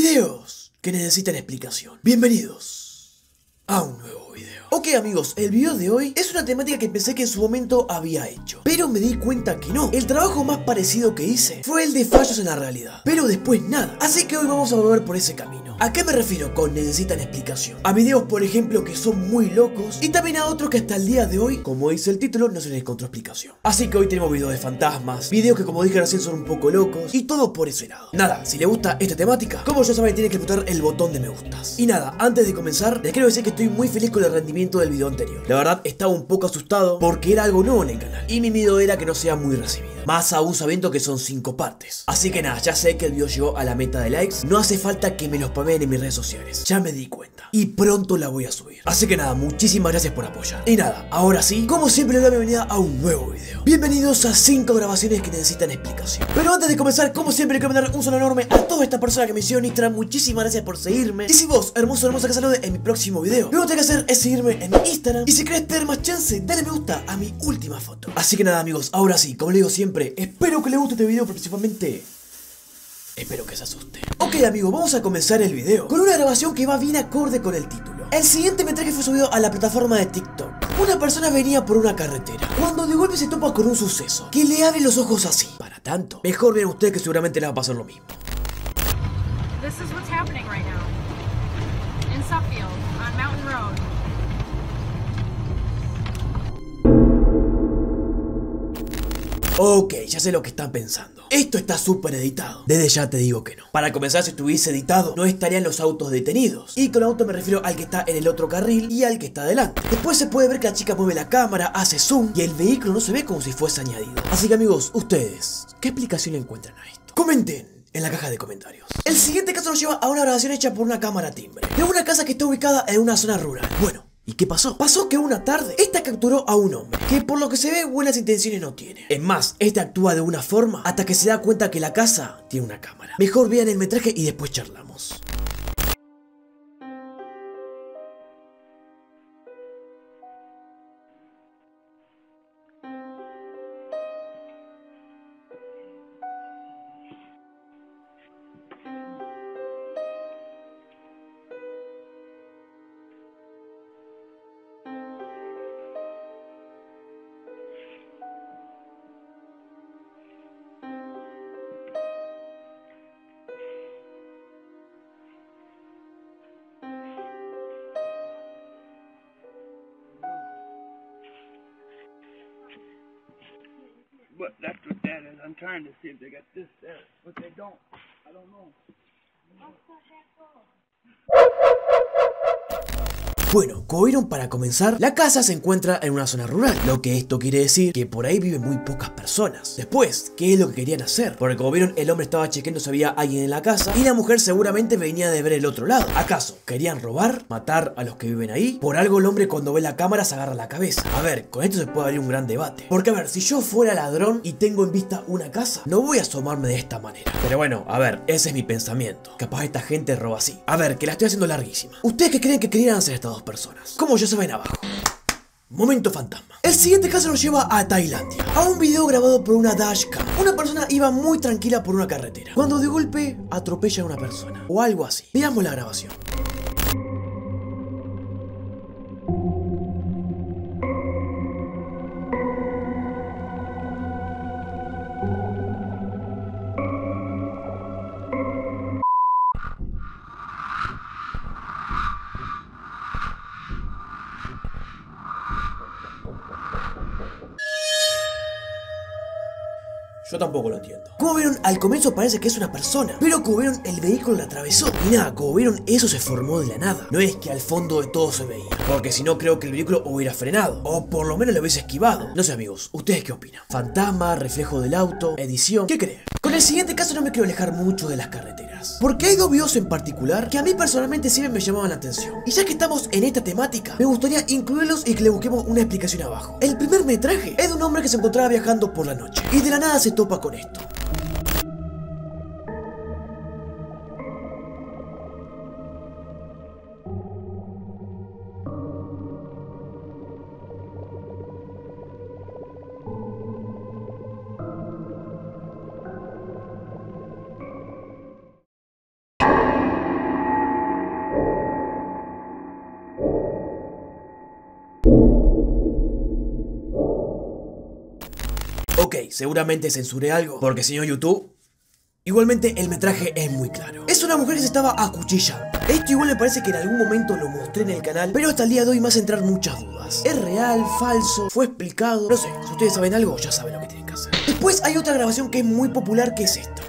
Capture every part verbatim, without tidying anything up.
Videos que necesitan explicación. Bienvenidos a un nuevo video. Ok amigos, el video de hoy es una temática que pensé que en su momento había hecho, pero me di cuenta que no. El trabajo más parecido que hice fue el de fallos en la realidad, pero después nada. Así que hoy vamos a volver por ese camino. ¿A qué me refiero con necesitan explicación? A videos por ejemplo que son muy locos, y también a otros que hasta el día de hoy, como dice el título, no se les encontró explicación. Así que hoy tenemos videos de fantasmas, videos que como dije recién son un poco locos, y todo por ese lado. Nada, si les gusta esta temática, como ya saben tienen que apretar el botón de me gustas. Y nada, antes de comenzar, les quiero decir que estoy muy feliz con el rendimiento del video anterior. La verdad estaba un poco asustado porque era algo nuevo en el canal, y mi miedo era que no sea muy recibido, más aún sabiendo que son cinco partes. Así que nada, ya sé que el video llegó a la meta de likes, no hace falta que me los spameen en mis redes sociales, ya me di cuenta, y pronto la voy a subir. Así que nada, muchísimas gracias por apoyar. Y nada, ahora sí, como siempre les doy la bienvenida a un nuevo video. Bienvenidos a cinco grabaciones que necesitan explicación. Pero antes de comenzar, como siempre, quiero mandar un saludo enorme a toda esta persona que me hicieron Instagram. Muchísimas gracias por seguirme. Y si vos, hermoso hermosa, que salude en mi próximo video, lo que tenés que hacer es seguirme en mi Instagram. Y si querés tener más chance, dale me gusta a mi última foto. Así que nada amigos, ahora sí, como les digo siempre, espero que les guste este video, pero principalmente espero que se asuste. Ok amigos, vamos a comenzar el video con una grabación que va bien acorde con el título. El siguiente metraje fue subido a la plataforma de TikTok. Una persona venía por una carretera, cuando de golpe se topa con un suceso que le abre los ojos así. Para tanto, mejor vean ustedes que seguramente les va a pasar lo mismo. This is what's happening right now in Suffield on Mountain Road. Ok, ya sé lo que están pensando. Esto está súper editado. Desde ya te digo que no. Para comenzar, si estuviese editado, no estarían los autos detenidos. Y con auto me refiero al que está en el otro carril y al que está adelante. Después se puede ver que la chica mueve la cámara, hace zoom y el vehículo no se ve como si fuese añadido. Así que amigos, ustedes, ¿qué explicación le encuentran a esto? Comenten en la caja de comentarios. El siguiente caso nos lleva a una grabación hecha por una cámara timbre de una casa que está ubicada en una zona rural. Bueno, ¿y qué pasó? Pasó que una tarde, esta capturó a un hombre que por lo que se ve buenas intenciones no tiene. Es más, este actúa de una forma hasta que se da cuenta que la casa tiene una cámara. Mejor vean el metraje y después charlamos. But that's what that is. I'm trying to see if they got this there, but they don't. I don't know. Bueno, como vieron, para comenzar, la casa se encuentra en una zona rural, lo que esto quiere decir que por ahí viven muy pocas personas. Después, ¿qué es lo que querían hacer? Porque como vieron, el hombre estaba chequeando si había alguien en la casa y la mujer seguramente venía de ver el otro lado. ¿Acaso querían robar? ¿Matar a los que viven ahí? Por algo el hombre cuando ve la cámara se agarra la cabeza. A ver, con esto se puede abrir un gran debate. Porque a ver, si yo fuera ladrón y tengo en vista una casa, no voy a asomarme de esta manera. Pero bueno, a ver, ese es mi pensamiento. Capaz esta gente roba así. A ver, que la estoy haciendo larguísima. ¿Ustedes qué creen que querían hacer estas dos personas? Como ya saben abajo. Momento fantasma. El siguiente caso nos lleva a Tailandia, a un video grabado por una dashcam. Una persona iba muy tranquila por una carretera, cuando de golpe atropella a una persona, o algo así. Veamos la grabación. Yo tampoco lo entiendo. Como vieron, al comienzo parece que es una persona, pero como vieron, el vehículo la atravesó. Y nada, como vieron, eso se formó de la nada. No es que al fondo de todo se veía, porque si no creo que el vehículo hubiera frenado, o por lo menos lo hubiese esquivado. No sé amigos, ¿ustedes qué opinan? Fantasma, reflejo del auto, edición, ¿qué creen? Con el siguiente caso no me quiero alejar mucho de las carreteras, porque hay dos videos en particular que a mí personalmente siempre me llamaban la atención. Y ya que estamos en esta temática, me gustaría incluirlos y que le busquemos una explicación abajo. El primer metraje es de un hombre que se encontraba viajando por la noche y de la nada se topa con esto. seguramente censuré algo, porque señor YouTube... Igualmente el metraje es muy claro. Es una mujer que se estaba acuchillando. Esto igual me parece que en algún momento lo mostré en el canal, pero hasta el día de hoy me hace entrar muchas dudas. ¿Es real? ¿Falso? ¿Fue explicado? No sé, si ustedes saben algo, ya saben lo que tienen que hacer. Después hay otra grabación que es muy popular, que es esta.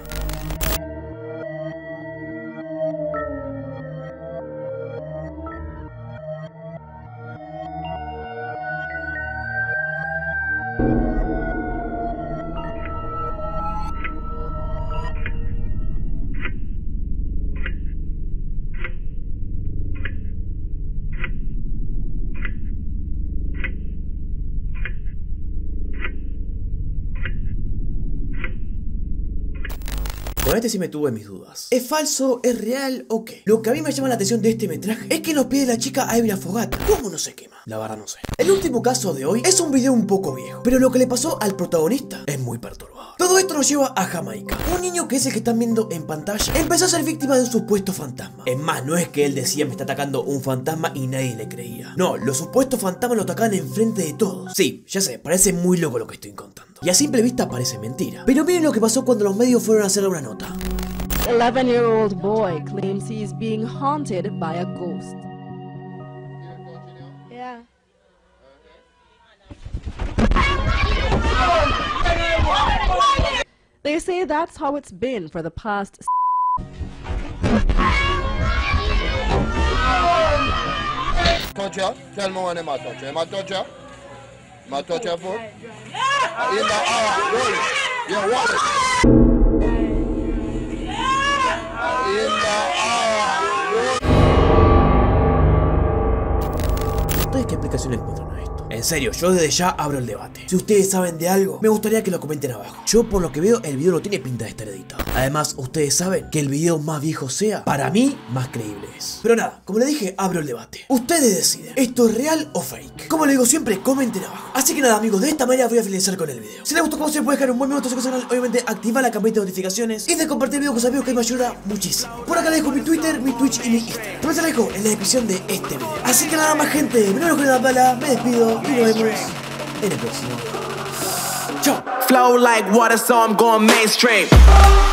Con este sí me tuve mis dudas. ¿Es falso? ¿Es real? ¿O qué? Lo que a mí me llama la atención de este metraje es que los pies de la chica hay una fogata. ¿Cómo no se quema? La verdad no sé. El último caso de hoy es un video un poco viejo, pero lo que le pasó al protagonista es muy perturbador. Todo esto nos lleva a Jamaica. Un niño que es el que están viendo en pantalla empezó a ser víctima de un supuesto fantasma. Es más, no es que él decía me está atacando un fantasma y nadie le creía. No, los supuestos fantasmas lo atacaban enfrente de todos. Sí, ya sé, parece muy loco lo que estoy contando. Y a simple vista parece mentira. Pero miren lo que pasó cuando los medios fueron a hacer una nota. eleven-year-old boy claims he is being haunted by a ghost. Yeah. They say that's how it's been for the past. Torture? Tell me when they might torture. My torture? My torture for? In the hour, roll it. Yeah, roll it. In the hour, roll it. ¿Ustedes qué explicación encuentran a esto? En serio, yo desde ya abro el debate. Si ustedes saben de algo, me gustaría que lo comenten abajo. Yo por lo que veo, el video no tiene pinta de estar editado. Además, ustedes saben que el video más viejo sea, para mí, más creíble es. Pero nada, como les dije, abro el debate. Ustedes deciden, ¿esto es real o fake? Como les digo siempre, comenten abajo. Así que nada, amigos, de esta manera voy a finalizar con el video. Si les gustó, como se puede dejar un buen me gusta a su canal, obviamente activar la campanita de notificaciones y de compartir el video con sus amigos, que me ayuda muchísimo. Por acá les dejo mi Twitter, mi Twitch y mi Instagram. También se les dejo en la descripción de este video. Así que nada más, gente, me dejo con la bala, me despido y nos vemos en el próximo. Chao. Flow like water, so I'm going mainstream.